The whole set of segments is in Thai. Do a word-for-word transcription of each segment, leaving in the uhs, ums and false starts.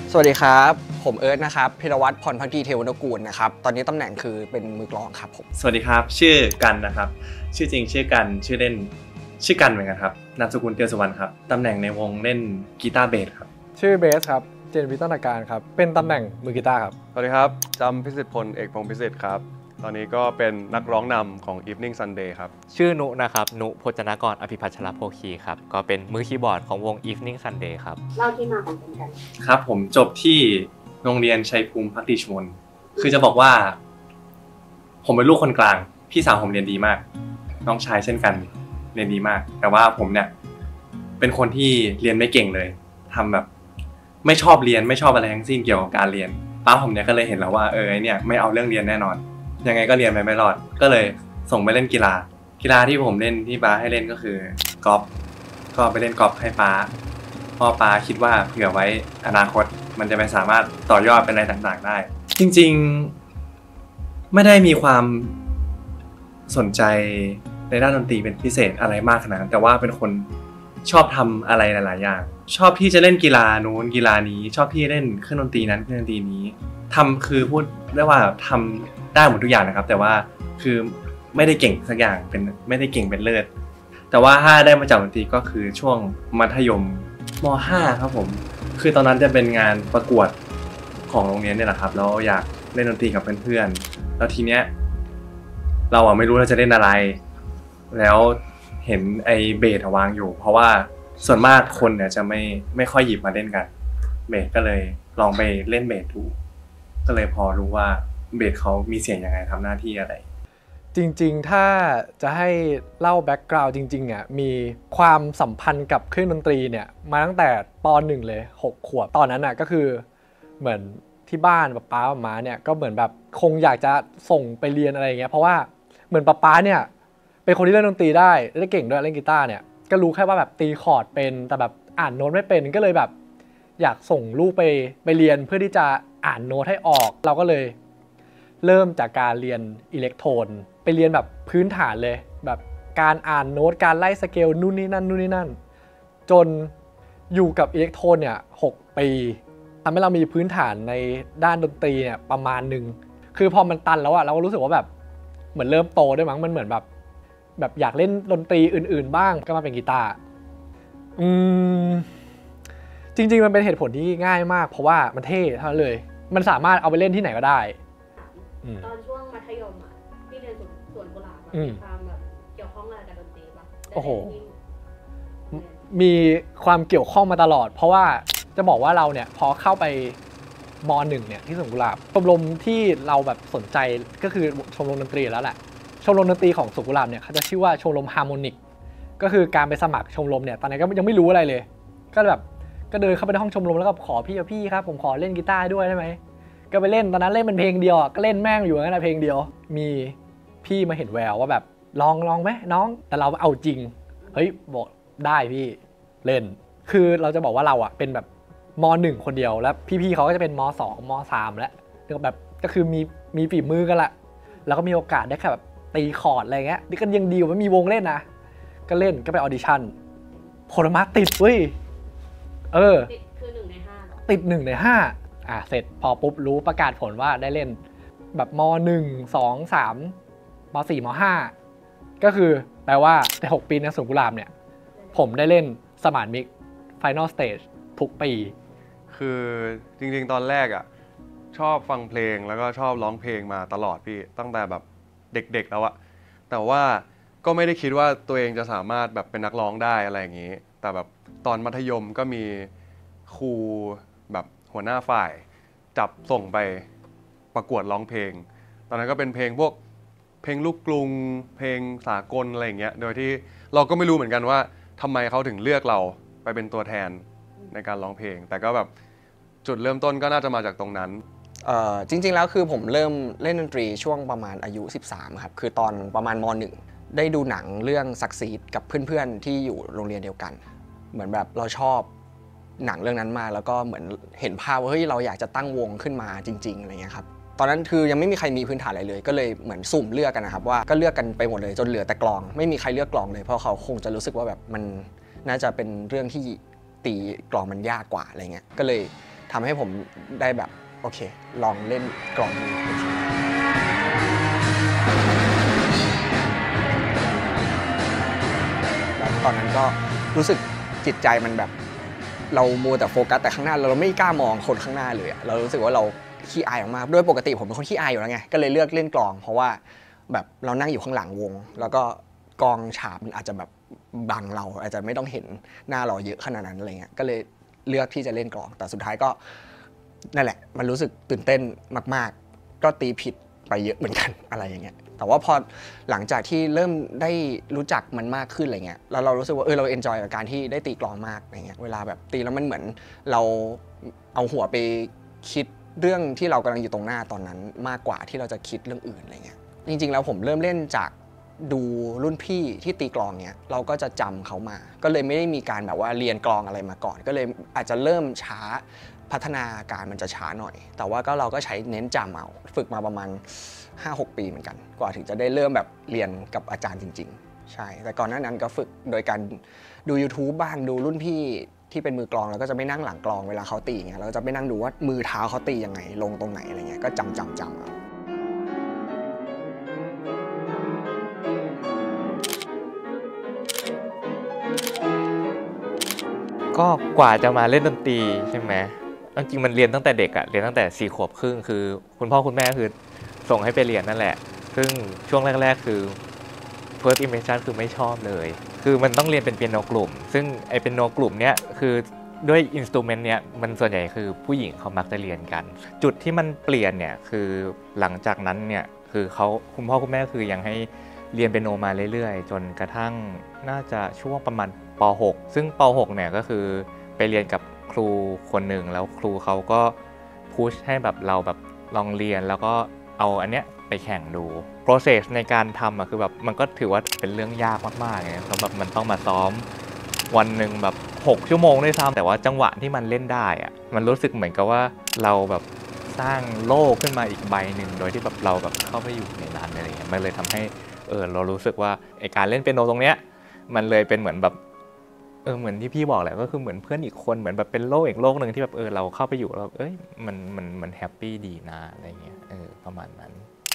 สวัสดีครับผมเอิร์ธนะครับพิรวัตรพรภักดีเทวนุกูลนะครับตอนนี้ตำแหน่งคือเป็นมือกลองครับผมสวัสดีครับชื่อกันนะครับชื่อจริงชื่อกันชื่อเล่นชื่อกันเหมือนกันครับนามสกุลเตียวสุวรรณครับตำแหน่งในวงเล่นกีตาร์เบสครับชื่อเบสครับเจนวิทนาการครับเป็นตำแหน่งมือกีตาร์ครับสวัสดีครับจำพิสิทธิ์พลเอกพงศ์พิสิทธิ์ครับตอนนี้ก็เป็นนักร้องนำของ Evening Sunday ครับชื่อนุนะครับนุพจนากรอภิพัชรโภคีครับก็เป็นมือคีย์บอร์ดของวง Evening Sunday ครับเล่าที่มาของกันกันครับผมจบที่โรงเรียนชัยภูมิภักดีชมนคือจะบอกว่าผมเป็นลูกคนกลางพี่สาวผมเรียนดีมากน้องชายเช่นกันเรียนดีมากแต่ว่าผมเนี่ยเป็นคนที่เรียนไม่เก่งเลยทำแบบไม่ชอบเรียนไม่ชอบอะไรทั้งสิ้นเกี่ยวกับการเรียนป้าผมเนี่ยก็เลยเห็นแล้วว่าเออไอเนี่ยไม่เอาเรื่องเรียนแน่นอนยังไงก็เรียนไปไม่รอดก็เลยส่งไปเล่นกีฬากีฬาที่ผมเล่นที่ป้าให้เล่นก็คือกอล์ฟก็ไปเล่นกอล์ฟให้ป้าพ่อป้าคิดว่าเผื่อไว้อนาคตมันจะไปสามารถต่อยอดเป็นอะไรต่างๆได้จริงๆไม่ได้มีความสนใจในด้านดนตรีเป็นพิเศษอะไรมากขนาดนั้นแต่ว่าเป็นคนชอบทำอะไรหลายๆอย่างชอบที่จะเล่นกีฬานู้นกีฬานี้ชอบที่เล่นเครื่องดนตรีนั้นเครื่องดนตรีนี้ทำคือพูดได้ว่าทำได้หมดทุกอย่างนะครับแต่ว่าคือไม่ได้เก่งสักอย่างเป็นไม่ได้เก่งเป็นเลิศแต่ว่าถ้าได้มาจากดนตรีก็คือช่วงมัธยมม.ห้า ครับผมคือตอนนั้นจะเป็นงานประกวดของโรงเรียนเนี่ยแหละครับแล้วอยากเล่นดนตรีกับเพื่อนๆแล้วทีเนี้ยเราอ่ะไม่รู้เราจะเล่นอะไรแล้วเห็นไอ้เบสวางอยู่เพราะว่าส่วนมากคนเนี่ยจะไม่ไม่ค่อยหยิบมาเล่นกันเบสก็เลยลองไปเล่นเบสดูก็เลยพอรู้ว่าเบสเขามีเสียงยังไงทำหน้าที่อะไรจริงๆถ้าจะให้เล่าแบ็กกราวด์จริงๆอ่ะมีความสัมพันธ์กับเครื่องดนตรีเนี่ยมาตั้งแต่ป.หนึ่ง เลยหกขวบตอนนั้นอ่ะก็คือเหมือนที่บ้านป๊าป๊าป๊าเนี่ยก็เหมือนแบบคงอยากจะส่งไปเรียนอะไรอย่างเงี้ยเพราะว่าเหมือนป๊าป๊าเนี่ยเป็นคนที่เล่นดนตรีได้เล่นเก่งด้วยเล่นกีตาร์เนี่ยก็รู้แค่ว่าแบบตีคอร์ดเป็นแต่แบบอ่านโน้ตไม่เป็นก็เลยแบบอยากส่งลูกไปไปเรียนเพื่อที่จะอ่านโน้ตให้ออกเราก็เลยเริ่มจากการเรียนอิเล็กโทรนไปเรียนแบบพื้นฐานเลยแบบการอ่านโน้ตการไล่สเกลนู่นนี่นั่นนู่นนี่นั่นจนอยู่กับอิเล็กโทรนเนี่ยหกปีทำให้เรามีพื้นฐานในด้านดนตรีเนี่ยประมาณหนึ่งคือพอมันตันแล้วอะเราก็รู้สึกว่าแบบเหมือนเริ่มโตด้วยมั้งมันเหมือนแบบแบบอยากเล่นดนตรีอื่นๆบ้างก็มาเป็นกีตาร์อืมจริงๆมันเป็นเหตุผลที่ง่ายมากเพราะว่ามันเท่เท่านั้นเลยมันสามารถเอาไปเล่นที่ไหนก็ได้ตอนช่วงมัธยมอ่ะที่เรียนสวนกุหลาบมีความแบบเกี่ยวข้องอะไรกับดนตรีป่ะโอ้โหมีความเกี่ยวข้องมาตลอดเพราะว่าจะบอกว่าเราเนี่ยพอเข้าไปม.หนึ่งเนี่ยที่สวนกุหลาบชมรมที่เราแบบสนใจก็คือชมรมดนตรีแล้วแหละชมรมดนตรีของสวนกุหลาบเนี่ยเขาจะชื่อว่าชมรมฮาร์โมนิกก็คือการไปสมัครชมรมเนี่ยตอนนั้นก็ยังไม่รู้อะไรเลยก็แบบก็เดินเข้าไปในห้องชมรมแล้วก็ขอพี่พี่ครับผมขอเล่นกีตาร์ด้วยได้ไหมก็ไปเล่นตอนนั้นเล่นเป็นเพลงเดียวก็เล่นแม่งอยู่งั้นนะเพลงเดียวมีพี่มาเห็นแววว่าแบบลองลองไหมน้องแต่เราเอาจริงเฮ้ยบอกได้พี่เล่นคือเราจะบอกว่าเราอ่ะเป็นแบบม.หนึ่ง คนเดียวแล้วพี่ๆเขาก็จะเป็นม.สอง ม.สาม แล้วแบบก็คือมีมีฝีมือกันละแล้วก็มีโอกาสได้แค่แบบตีคอร์ดอะไรเงี้ยนี่ก็ยังดีกว่าไม่มีวงเล่นนะก็เล่นก็ไปออดิชั่นผลมาติดเว้ยเออติดคือหนึ่งในห้าติดหนึ่งในห้าอ่ะเสร็จพอปุ๊บรู้ประกาศผลว่าได้เล่นแบบม.หนึ่ง สอง สาม ม.สี่ ม.ห้า ก็คือแปลว่าในหกปีในสวนกุหลาบเนี่ยผมได้เล่นสมานมิก Final Stage ทุกปีคือจริงๆตอนแรกอ่ะชอบฟังเพลงแล้วก็ชอบร้องเพลงมาตลอดพี่ตั้งแต่แบบเด็กๆแล้วอะแต่ว่าก็ไม่ได้คิดว่าตัวเองจะสามารถแบบเป็นนักร้องได้อะไรอย่างนี้แต่แบบตอนมัธยมก็มีครูแบบหัวหน้าฝ่ายจับส่งไปประกวดร้องเพลงตอนนั้นก็เป็นเพลงพวกเพลงลูกกรุงเพลงสากลอะไรอย่างเงี้ยโดยที่เราก็ไม่รู้เหมือนกันว่าทำไมเขาถึงเลือกเราไปเป็นตัวแทนในการร้องเพลงแต่ก็แบบจุดเริ่มต้นก็น่าจะมาจากตรงนั้นเอ่อจริงๆแล้วคือผมเริ่มเล่นดนตรีช่วงประมาณอายุสิบสามครับคือตอนประมาณม.หนึ่ง ได้ดูหนังเรื่องซักซีดกับเพื่อนๆที่อยู่โรงเรียนเดียวกันเหมือนแบบเราชอบหนังเรื่องนั้นมาแล้วก็เหมือนเห็นภาพว่าเฮ้ยเราอยากจะตั้งวงขึ้นมาจริงๆอะไรเงี้ยครับตอนนั้นคือยังไม่มีใครมีพื้นฐานอะไรเลยก็เลยเหมือนสุ่มเลือกกันนะครับว่าก็เลือกกันไปหมดเลยจนเหลือแต่กลองไม่มีใครเลือกกลองเลยเพราะเขาคงจะรู้สึกว่าแบบมันน่าจะเป็นเรื่องที่ตีกลองมันยากกว่าอะไรเงี้ยก็เลยทำให้ผมได้แบบโอเคลองเล่นกลองดูแล้วตอนนั้นก็รู้สึกจิตใจมันแบบเรามัวแต่โฟกัสแต่ข้างหน้าเราไม่กล้ามองคนข้างหน้าเลยเรารู้สึกว่าเราขี้อายมากๆด้วยปกติผมเป็นคนขี้อายอยู่แล้วไงก็เลยเลือกเล่นกลองเพราะว่าแบบเรานั่งอยู่ข้างหลังวงแล้วก็กองฉาบมันอาจจะแบบบังเราอาจจะไม่ต้องเห็นหน้าเราเยอะขนาดนั้นอะไรเงี้ยก็เลยเลือกที่จะเล่นกลองแต่สุดท้ายก็นั่นแหละมันรู้สึกตื่นเต้นมากๆก็ตีผิดไปเยอะเหมือนกันอะไรอย่างเงี้ยแต่ว่าพอหลังจากที่เริ่มได้รู้จักมันมากขึ้นอะไรเงี้ยแล้วเรารู้สึกว่าเออเราเอนจอยกับการที่ได้ตีกลองมากอะไรเงี้ยเวลาแบบตีแล้วมันเหมือนเราเอาหัวไปคิดเรื่องที่เรากำลังอยู่ตรงหน้าตอนนั้นมากกว่าที่เราจะคิดเรื่องอื่นอะไรเงี้ยจริงๆแล้วผมเริ่มเล่นจากดูรุ่นพี่ที่ตีกลองเนี้ยเราก็จะจำเขามาก็เลยไม่ได้มีการแบบว่าเรียนกลองอะไรมาก่อนก็เลยอาจจะเริ่มช้าพัฒนาการมันจะช้าหน่อยแต่ว่าก็เราก็ใช้เน้นจำเอาฝึกมาประมาณ ห้าหก ปีเหมือนกันกว่าถึงจะได้เริ่มแบบเรียนกับอาจารย์จริงๆใช่แต่ก่อนหน้านั้นก็ฝึกโดยการดู YouTube บ้างดูรุ่นพี่ที่เป็นมือกลองแล้วก็จะไม่นั่งหลังกลองเวลาเขาตีอย่างเงี้ยเราจะไม่นั่งดูว่ามือเท้าเขาตียังไงลงตรงไหนอะไรเงี้ยก็จำจำจำเอาก็กว่าจะมาเล่นดนตรีใช่ไหมจริงๆมันเรียนตั้งแต่เด็กอะเรียนตั้งแต่สี่ขวบครึ่งคือคุณพ่อคุณแม่คือส่งให้ไปเรียนนั่นแหละซึ่งช่วงแรกๆคือ first impression คือไม่ชอบเลยคือมันต้องเรียนเป็นเปียโนกลุ่มซึ่งไอเปียโนกลุ่มเนี้ยคือด้วยอินสตูเมนต์เนี้ยมันส่วนใหญ่คือผู้หญิงเขามักจะเรียนกันจุดที่มันเปลี่ยนเนี่ยคือหลังจากนั้นเนี่ยคือเขาคุณพ่อคุณแม่คือยังให้เรียนเปียโนมาเรื่อยๆจนกระทั่งน่าจะช่วงประมาณป.หก ซึ่งป.หก เนี่ยก็คือไปเรียนกับครูคนหนึ่งแล้วครูเขาก็พุชให้แบบเราแบบลองเรียนแล้วก็เอาอันเนี้ยไปแข่งดู process ในการทำอะคือแบบมันก็ถือว่าเป็นเรื่องยากมากๆเลยเพราะแบบมันต้องมาซ้อมวันหนึ่งแบบหกชั่วโมงด้วยซ้ำแต่ว่าจังหวะที่มันเล่นได้อะมันรู้สึกเหมือนกับว่าเราแบบสร้างโลกขึ้นมาอีกใบหนึ่งโดยที่แบบเราแบบเข้าไปอยู่ในนั้นอะไรเงี้ยมันเลยทำให้เออเรารู้สึกว่าไอการเล่นเปียโนตรงเนี้ยมันเลยเป็นเหมือนแบบเออเหมือนที่พี่บอกแหละก็คือเหมือนเพื่อนอีกคนเหมือนแบบเป็นโลกอีกโลกหนึ่งที่แบบเออเราเข้าไปอยู่แล้วเอ้ยมันมันมันแฮปปี้ดีนะอะไรเงี้ยเออประมาณนั้น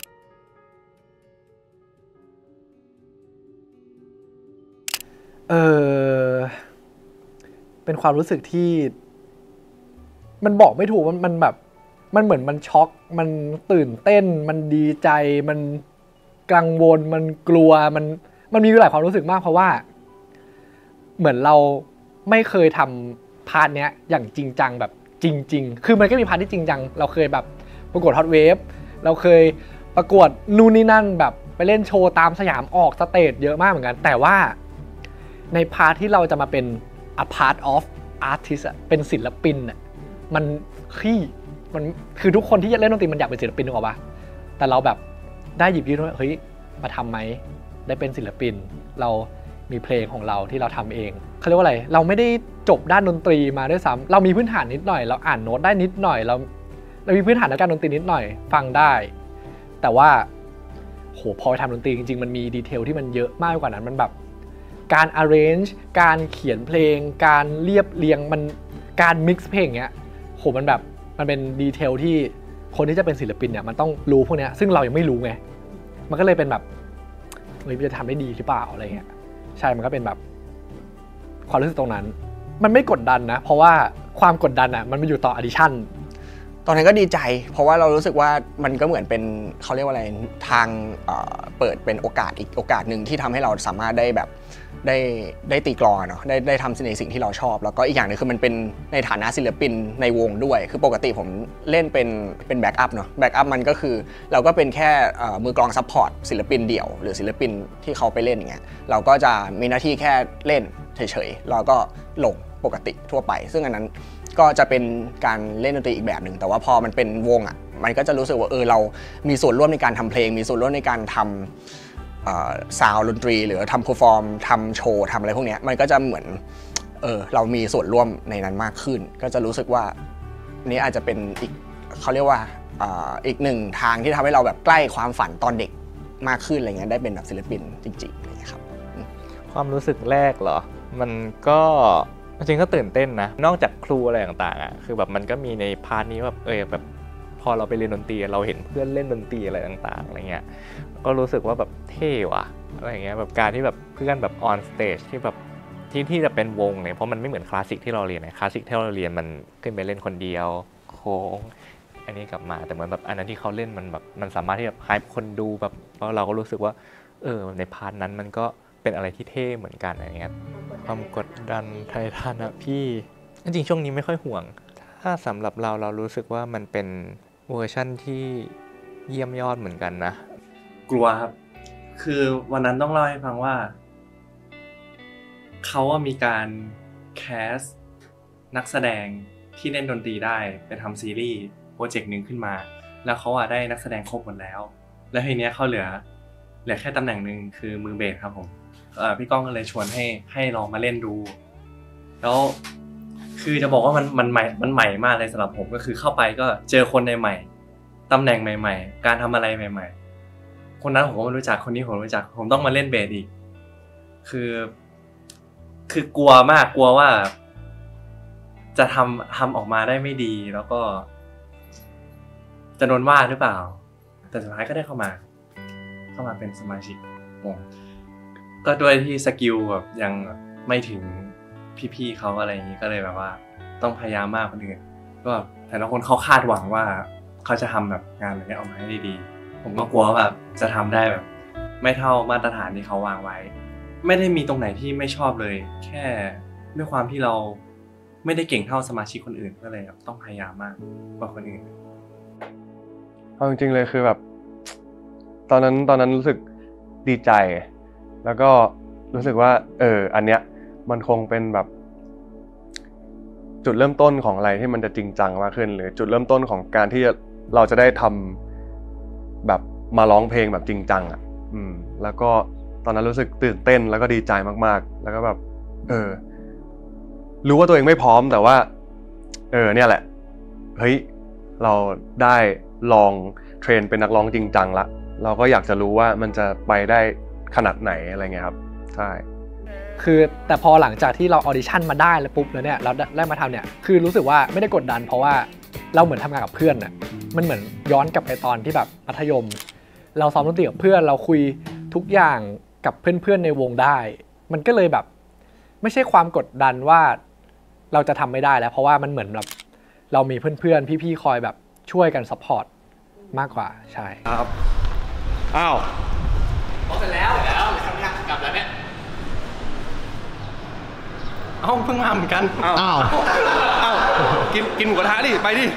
เออเป็นความรู้สึกที่มันบอกไม่ถูกมันมันแบบมันเหมือนมันช็อกมันตื่นเต้นมันดีใจมันกังวลมันกลัวมันมันมีหลายความรู้สึกมากเพราะว่าเหมือนเราไม่เคยทำพาร์ทเนี้ยอย่างจริงจังแบบจริงๆคือมันก็มีพาร์ทที่จริงจังเราเคยแบบประกวดฮอตเวฟเราเคยประกวดนู่นนี่นั่นแบบไปเล่นโชว์ตามสยามออกสเตจเยอะมากเหมือนกันแต่ว่าในพาร์ทที่เราจะมาเป็น a part of artist อะเป็นศิลปินอะมันขี้มันคือทุกคนที่จะเล่นดนตรีมันอยากเป็นศิลปินนึกออกปะแต่เราแบบได้หยิบยื่นว่าเฮ้ยมาทำไหมได้เป็นศิลปินเรามีเพลงของเราที่เราทำเองเขาเรียกว่าอะไรเราไม่ได้จบด้านดนตรีมาด้วยซ้ำเรามีพื้นฐานนิดหน่อยเราอ่านโน้ตได้นิดหน่อยเราเรามีพื้นฐานในการดนตรีนิดหน่อยฟังได้แต่ว่าโหพอไปทำดนตรีจริงๆมันมีดีเทลที่มันเยอะมากกว่านั้นมันแบบการ arrange การเขียนเพลงการเรียบเรียงมันการ mix เพลงเงี้ยโหมันแบบมันเป็นดีเทลที่คนที่จะเป็นศิลปินเนี่ยมันต้องรู้พวกนี้ซึ่งเรายังไม่รู้ไงมันก็เลยเป็นแบบเฮ้ยจะทำได้ดีหรือเปล่าอะไรเงี้ยใช่มันก็เป็นแบบความรู้สึกตรงนั้นมันไม่กดดันนะเพราะว่าความกดดันอ่ะมันมาอยู่ต่อ addition ตอนนั้นก็ดีใจเพราะว่าเรารู้สึกว่ามันก็เหมือนเป็นเขาเรียกว่าอะไรทางเอ่อเปิดเป็นโอกาสอีกโอกาสหนึ่งที่ทำให้เราสามารถได้แบบได้ได้ตีกลองเนาะได้ได้ทำในสิ่งที่เราชอบแล้วก็อีกอย่างนึงคือมันเป็นในฐานะศิลปินในวงด้วยคือปกติผมเล่นเป็นเป็นแบ็กอัพเนาะแบ็กอัพมันก็คือเราก็เป็นแค่มือกลองซัพพอร์ตศิลปินเดี่ยวหรือศิลปินที่เขาไปเล่นอย่างเงี้ยเราก็จะมีหน้าที่แค่เล่นเฉยๆแล้วก็ลงปกติทั่วไปซึ่งอันนั้นก็จะเป็นการเล่นดนตรีอีกแบบหนึ่งแต่ว่าพอมันเป็นวงอ่ะมันก็จะรู้สึกว่าเออเรามีส่วนร่วมในการทำเพลงมีส่วนร่วมในการทำซาวด์ดนตรีหรือทำเพอร์ฟอร์มทำโชว์ทำอะไรพวกนี้มันก็จะเหมือนเออเรามีส่วนร่วมในนั้นมากขึ้นก็จะรู้สึกว่านี้อาจจะเป็นอีกเขาเรียกว่าอีกหนึ่งทางที่ทำให้เราแบบใกล้ความฝันตอนเด็กมากขึ้นอะไรเงี้ยได้เป็นแบบศิลปินจริงๆอะไรเงี้ยครับความรู้สึกแรกเหรอมันก็จริงก็ตื่นเต้นนะนอกจากครูอะไรต่างๆอ่ะคือแบบมันก็มีในพาร์ทนี้แบบเออแบบพอเราไปเรียนดนตรีเราเห็นเพื่อนเล่นดนตรีอะไรต่างๆอะไรเงี้ยก็รู้สึกว่าแบบเท่ว่ะอะไรเงี้ยแบบการที่แบบเพื่อนแบบออนสเตจที่แบบที่ที่จะเป็นวงเนี่ยเพราะมันไม่เหมือนคลาสสิกที่เราเรียนนะคลาสสิกที่เราเรียนมันขึ้นไปเล่นคนเดียวโค้งอันนี้กลับมาแต่เหมือนแบบอันนั้นที่เขาเล่นมันแบบมันสามารถที่แบบไฮป์คนดูแบบเพราะเราก็รู้สึกว่าเออในพาร์ทนั้นมันก็เป็นอะไรที่เท่เหมือนกันอะไรเงี้ยความกดดันไทยทันอะพี่จริงๆช่วงนี้ไม่ค่อยห่วงถ้าสำหรับเราเรารู้สึกว่ามันเป็นเวอร์ชั่นที่เยี่ยมยอดเหมือนกันนะกลัวครับคือวันนั้นต้องเล่าให้ฟังว่าเขาว่ามีการแคสนักแสดงที่เล่นดนตรีได้ไปทำซีรีส์โปรเจกต์หนึ่งขึ้นมาแล้วเขาอะได้นักแสดงครบหมดแล้วแล้วทีเนี้ยเขาเหลือเหลือแค่ตำแหน่งหนึ่งคือมือเบสครับผมพี่ก้องก็เลยชวนให้ให้ลองมาเล่นดูแล้วคือจะบอกว่ามันมันใหม่มันใหม่มากเลยสำหรับผมก็คือเข้าไปก็เจอคนใหม่ๆตำแหน่งใหม่ๆการทำอะไรใหม่ๆคนนั้นผมก็ไม่รู้จักคนนี้ผมรู้จักผมต้องมาเล่นเบสอีกคือคือกลัวมากกลัวว่าจะทำทำออกมาได้ไม่ดีแล้วก็จะโดนว่าหรือเปล่าแต่สุดท้ายก็ได้เข้ามาเข้ามาเป็นสมาชิกวงก็ด้วยที่สกิลแบบยังไม่ถึงพี่ๆเขาอะไรอย่างนี้ก็เลยแบบว่าต้องพยายามมากคนอื่นก็แต่ละคนเขาคาดหวังว่าเขาจะทำแบบงานอะไรนี้ออกมาให้ได้ดีผมก็กลัวว่าแบบจะทำได้แบบไม่เท่ามาตรฐานที่เขาวางไว้ไม่ได้มีตรงไหนที่ไม่ชอบเลยแค่ด้วยความที่เราไม่ได้เก่งเท่าสมาชิกคนอื่นก็เลยต้องพยายามมากกว่าคนอื่นเอาจริงๆเลยคือแบบตอนนั้นตอนนั้นรู้สึกดีใจแล้วก็รู้สึกว่าเอออันเนี้ยมันคงเป็นแบบจุดเริ่มต้นของอะไรที่มันจะจริงจังมากขึ้นหรือจุดเริ่มต้นของการที่เราจะได้ทำแบบมาร้องเพลงแบบจริงจังอ่ะอืมแล้วก็ตอนนั้นรู้สึกตื่นเต้นแล้วก็ดีใจมากๆแล้วก็แบบเออรู้ว่าตัวเองไม่พร้อมแต่ว่าเออเนี่ยแหละเฮ้ยเราได้ลองเทรนเป็นนักร้องจริงจังละเราก็อยากจะรู้ว่ามันจะไปได้ขนาดไหนอะไรเงี้ยครับใช่คือแต่พอหลังจากที่เราออดิชั่นมาได้แล้วปุ๊บแล้วเนี่ยเราได้มาทำเนี่ยคือรู้สึกว่าไม่ได้กดดันเพราะว่าเราเหมือนทำงานกับเพื่อนน่ะมันเหมือนย้อนกลับไปตอนที่แบบมัธยมเราซ้อมดนตรีกับเพื่อนเราคุยทุกอย่างกับเพื่อนๆในวงได้มันก็เลยแบบไม่ใช่ความกดดันว่าเราจะทำไม่ได้แล้วเพราะว่ามันเหมือนแบบเรามีเพื่อนๆพี่ๆคอยแบบช่วยกันซัพพอร์ตมากกว่าใช่ครับอ้าวพอเสร็จแล้วแล้วกลับแล้วเนี่ยเอ้าเพิ่งมาเหมือนกันอ้าวอ้าวกินกินหมูกระทะดิไปดิ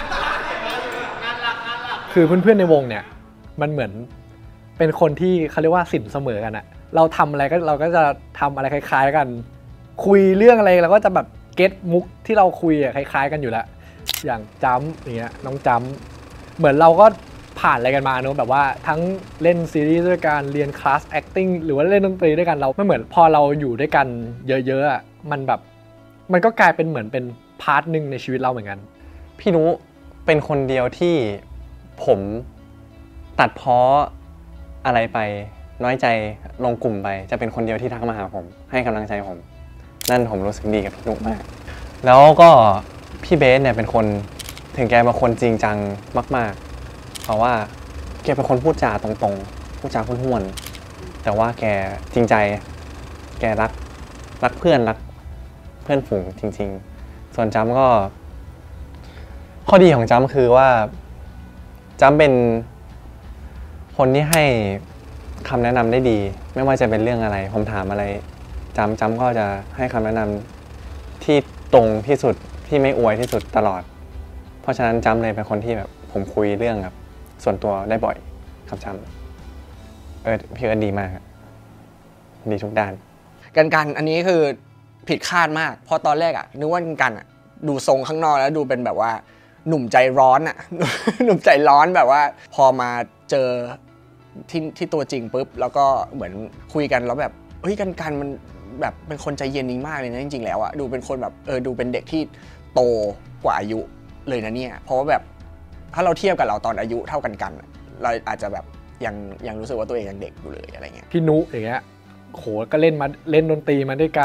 คือเพื่อนๆในวงเนี่ยมันเหมือนเป็นคนที่เขาเรียกว่าสินเสมอกันอะเราทำอะไรก็เราก็จะทำอะไรคล้ายๆกันคุยเรื่องอะไรเราก็จะแบบเก็ตมุกที่เราคุยอะคล้ายๆกันอยู่แล้วอย่างจัมอย่างเงี้ยน้องจัมเหมือนเราก็ผ่านอะไรกันมาเนอะแบบว่าทั้งเล่นซีรีส์ด้วยกันเรียนคลาส acting หรือว่าเล่นดนตรีด้วยกันเราไม่เหมือนพอเราอยู่ด้วยกันเยอะๆมันแบบมันก็กลายเป็นเหมือนเป็นพาร์ทหนึ่งในชีวิตเราเหมือนกันพี่นุเป็นคนเดียวที่ผมตัดพ้ออะไรไปน้อยใจลงกลุ่มไปจะเป็นคนเดียวที่ทักมาหาผมให้กำลังใจผมนั่นผมรู้สึกดีกับพี่นุมากแล้วก็พี่เบสเนี่ยเป็นคนถึงแกเป็นคนจริงจังมากๆเพราะว่าแกเป็นคนพูดจาตรงๆพูดจาห้วนๆแต่ว่าแกจริงใจแกรักรักเพื่อนรักเพื่อนฝูงจริงๆส่วนจัมก็ข้อดีของจัมคือว่าจัมเป็นคนที่ให้คำแนะนำได้ดีไม่ว่าจะเป็นเรื่องอะไรผมถามอะไรจัมจัมก็จะให้คำแนะนำที่ตรงที่สุดที่ไม่อวยที่สุดตลอดเพราะฉะนั้นจัมเลยเป็นคนที่แบบผมคุยเรื่องแบบส่วนตัวได้บ่อยครับจัมเออพี่เอิร์ธดีมากดีทุกด้านกันกันอันนี้คือผิดคาดมากเพราะตอนแรกอะนึกว่ากันกันอะดูทรงข้างนอกแล้วดูเป็นแบบว่าหนุ่มใจร้อนอะหนุ่มใจร้อนแบบว่าพอมาเจอที่ที่ตัวจริงปุ๊บแล้วก็เหมือนคุยกันแล้วแบบเฮ้ยกันกันมันแบบเป็นคนใจเย็นนิ่งมากเลยนะจริงๆแล้วอะดูเป็นคนแบบเออดูเป็นเด็กที่โตกว่าอายุเลยนะเนี่ยเพราะว่าแบบถ้าเราเทียบกับเราตอนอายุเท่ากันกันเราอาจจะแบบยังยังรู้สึกว่าตัวเองยังเด็กอยู่เลยอะไรเงี้ยพี่นุอย่างเงี้ยโหก็เล่นมาเล่นดนตรีมาด้วยกัน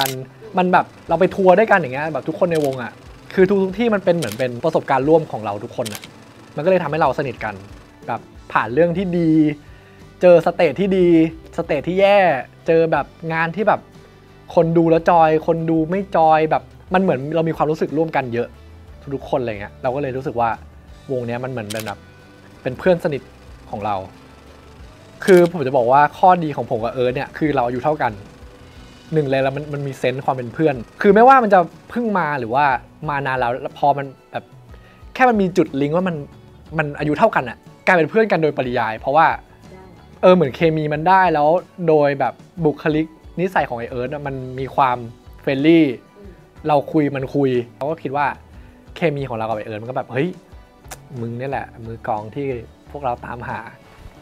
มันแบบเราไปทัวร์ด้วยกันอย่างเงี้ยแบบทุกคนในวงอ่ะคือทุกทุกที่มันเป็นเหมือนเป็นประสบการณ์ร่วมของเราทุกคนอ่ะมันก็เลยทำให้เราสนิทกันแบบผ่านเรื่องที่ดีเจอสเตจที่ดีสเตจที่แย่เจอแบบงานที่แบบคนดูแล้วจอยคนดูไม่จอยแบบมันเหมือนเรามีความรู้สึกร่วมกันเยอะทุกคนอะไรเงี้ยเราก็เลยรู้สึกว่าวงเนี้ยมันเหมือนเป็นแบบเป็นเพื่อนสนิทของเราคือผมจะบอกว่าข้อดีของผมกับเอิร์ธเนี่ยคือเราอายุเท่ากันหนึ่งเลยแล้วมันมันมีเซนส์ความเป็นเพื่อนคือไม่ว่ามันจะเพิ่งมาหรือว่ามานานแล้วพอมันแบบแค่มันมีจุดลิงก์ว่ามันมันอายุเท่ากันอะกลายเป็นเพื่อนกันโดยปริยายเพราะว่าเออเหมือนเคมีมันได้แล้วโดยแบบบุคลิกนิสัยของไอเอิร์ธมันมีความเฟรนลี่เราคุยมันคุยเราก็คิดว่าเคมีของเรากับไอเอิร์ธมันก็แบบเฮ้ยมึงนี่แหละมือกองที่พวกเราตามหา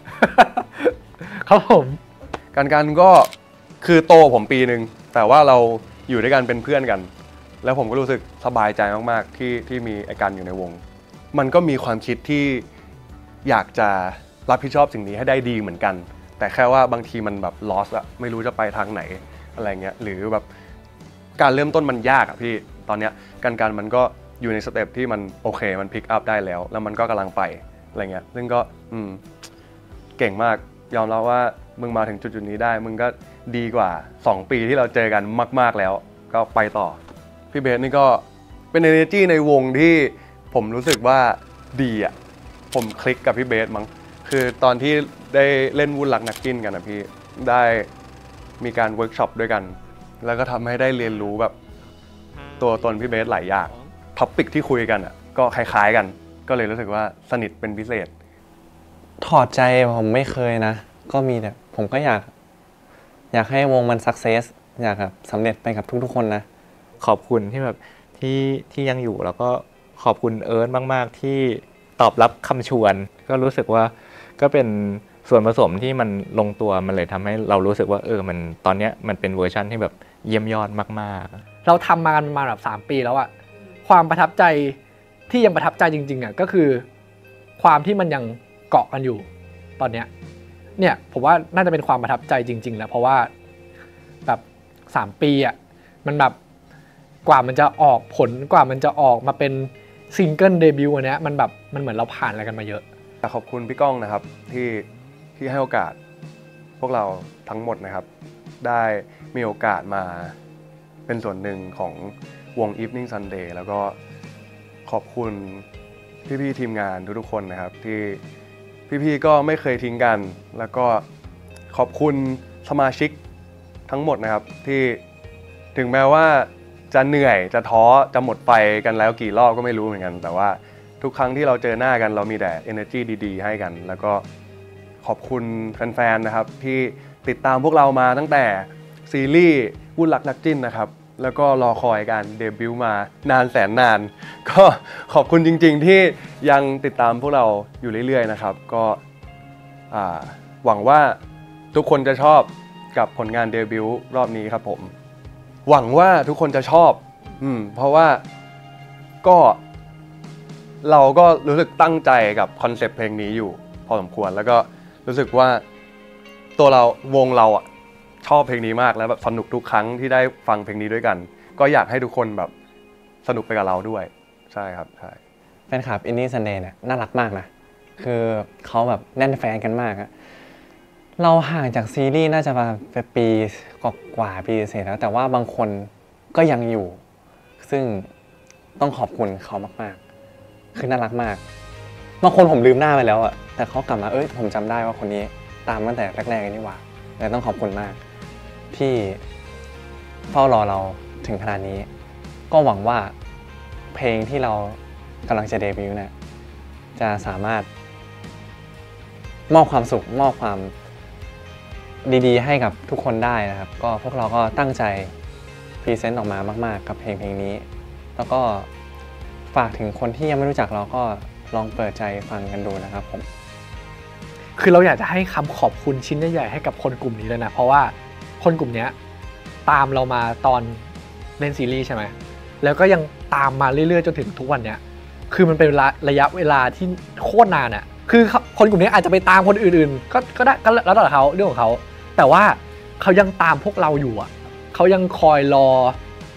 ครับผมการกันก็คือโตผมปีหนึ่งแต่ว่าเราอยู่ด้วยกันเป็นเพื่อนกันแล้วผมก็รู้สึกสบายใจมากๆที่ที่มีไอ้กันอยู่ในวงมันก็มีความคิดที่อยากจะรับผิดชอบสิ่งนี้ให้ได้ดีเหมือนกันแต่แค่ว่าบางทีมันแบบ lost อะไม่รู้จะไปทางไหนอะไรเงี้ยหรือแบบการเริ่มต้นมันยากอะพี่ตอนเนี้ยกันกันมันก็อยู่ในสเต็ปที่มันโอเคมันพิกอัพได้แล้วแล้วมันก็กำลังไปอะไรเงี้ยซึ่งก็อืมเก่งมากยอมรับว่ามึงมาถึงจุดๆนี้ได้มึงก็ดีกว่าสองปีที่เราเจอกันมากๆแล้วก็ไปต่อพี่เบสนี่ก็เป็น energy ในวงที่ผมรู้สึกว่าดีอ่ะผมคลิกกับพี่เบสมั้งคือตอนที่ได้เล่นวุ่นหลักนักกินกันนะพี่ได้มีการเวิร์กช็อปด้วยกันแล้วก็ทำให้ได้เรียนรู้แบบตัวตนพี่เบสหลายอย่างท็อปิกที่คุยกันอ่ะก็คล้ายๆกันก็เลยรู้สึกว่าสนิทเป็นพิเศษถอดใจผมไม่เคยนะก็มีแต่ผมก็อยากอยากให้วงมันสักเซสอยากแบบสำเร็จไปกับทุกๆคนนะขอบคุณที่แบบที่ที่ยังอยู่แล้วก็ขอบคุณเอิร์ธมากๆที่ตอบรับคำชวนก็รู้สึกว่าก็เป็นส่วนผสมที่มันลงตัวมันเลยทำให้เรารู้สึกว่าเออมันตอนเนี้ยมันเป็นเวอร์ชันที่แบบเยี่ยมยอดมากๆเราทำมากันมาแบบสามปีแล้วอะความประทับใจที่ยังประทับใจจริงๆอะก็คือความที่มันยังเกาะกันอยู่ตอนเนี้ยเนี่ยผมว่าน่าจะเป็นความประทับใจจริงๆแล้วเพราะว่าแบบสามปีอ่ะมันแบบกว่ามันจะออกผลกว่ามันจะออกมาเป็นซิงเกิลเดบิวต์อันเนี้ยมันแบบมันเหมือนเราผ่านอะไรกันมาเยอะขอบคุณพี่ก้องนะครับที่ที่ให้โอกาสพวกเราทั้งหมดนะครับได้มีโอกาสมาเป็นส่วนหนึ่งของวง Evening Sunday แล้วก็ขอบคุณพี่ๆทีมงานทุกๆคนนะครับที่พี่ๆก็ไม่เคยทิ้งกันแล้วก็ขอบคุณสมาชิกทั้งหมดนะครับที่ถึงแม้ว่าจะเหนื่อยจะท้อจะหมดไฟกันแล้วกี่รอบก็ไม่รู้เหมือนกันแต่ว่าทุกครั้งที่เราเจอหน้ากันเรามีแต่ energy ดีๆให้กันแล้วก็ขอบคุณแฟนๆนะครับที่ติดตามพวกเรามาตั้งแต่ซีรีส์วุ่นรักนักจิ้นนะครับแล้วก็รอคอยการเดบิวต์มานานแสนนานก็ขอบคุณจริงๆที่ยังติดตามพวกเราอยู่เรื่อยๆนะครับก็หวังว่าทุกคนจะชอบกับผลงานเดบิวต์รอบนี้ครับผมหวังว่าทุกคนจะชอบอืมเพราะว่าก็เราก็รู้สึกตั้งใจกับคอนเซปต์เพลงนี้อยู่พอสมควรแล้วก็รู้สึกว่าตัวเราวงเราอ่ะชอบเพลงนี้มากแล้วแบบสนุกทุกครั้งที่ได้ฟังเพลงนี้ด้วยกันก็อยากให้ทุกคนแบบสนุกไปกับเราด้วยใช่ครับใช่แฟนคลับ Evening Sunday เนี่ยน่ารักมากนะคือเขาแบบแน่นแฟนกันมากอะเราห่างจากซีรีส์น่าจะมาปีกว่าปีเสร็จแล้วแต่ว่าบางคนก็ยังอยู่ซึ่งต้องขอบคุณเขามากๆคือน่ารักมากบางคนผมลืมหน้าไปแล้วอะแต่เขากลับมาเอ้ยผมจำได้ว่าคนนี้ตามตั้งแต่แรกๆนี่หว่าเลยต้องขอบคุณมากที่เฝ้ารอเราถึงขนาดนี้ก็หวังว่าเพลงที่เรากำลังจะเดบิวต์เนี่ยจะสามารถมอบความสุขมอบความดีๆให้กับทุกคนได้นะครับก็พวกเราก็ตั้งใจพรีเซนต์ออกมามากๆกับเพลงเพลงนี้แล้วก็ฝากถึงคนที่ยังไม่รู้จักเราก็ลองเปิดใจฟังกันดูนะครับผมคือเราอยากจะให้คำขอบคุณชิ้นใหญ่ๆให้กับคนกลุ่มนี้เลยนะเพราะว่าคนกลุ่มนี้ตามเรามาตอนเล่นซีรีส์ใช่ไหมแล้วก็ยังตามมาเรื่อยๆจนถึงทุกวันเนี้ยคือมันเป็นระยะเวลาที่โคตรนานอ่ะคือคนกลุ่มนี้อาจจะไปตามคนอื่นๆก็ก็ได้ก็แล้วแต่เขาเรื่องของเขาแต่ว่าเขายังตามพวกเราอยู่อ่ะเขายังคอยรอ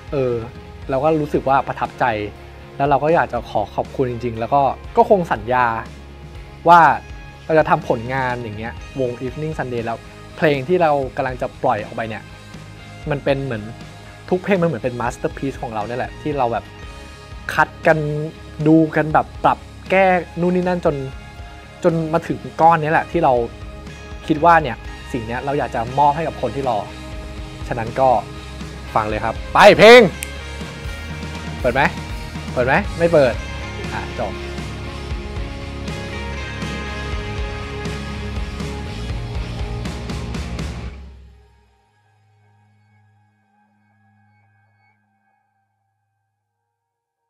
เออเราก็รู้สึกว่าประทับใจแล้วเราก็อยากจะขอขอบคุณจริงๆแล้วก็ก็คงสัญญาว่าเราจะทำผลงานอย่างเงี้ยวง Evening Sunday แล้วเพลงที่เรากำลังจะปล่อยออกไปเนี่ยมันเป็นเหมือนทุกเพลงมันเหมือนเป็นมาสเตอร์พีซของเราเนี่ยแหละที่เราแบบคัดกันดูกันแบบปรับแก้นู่นนี่นั่นจนจนมาถึงก้อนนี้แหละที่เราคิดว่าเนี่ยสิ่งนี้เราอยากจะมอบให้กับคนที่รอฉะนั้นก็ฟังเลยครับไปเพลงเปิดไหมเปิดไหมไม่เปิดอ่ะจบ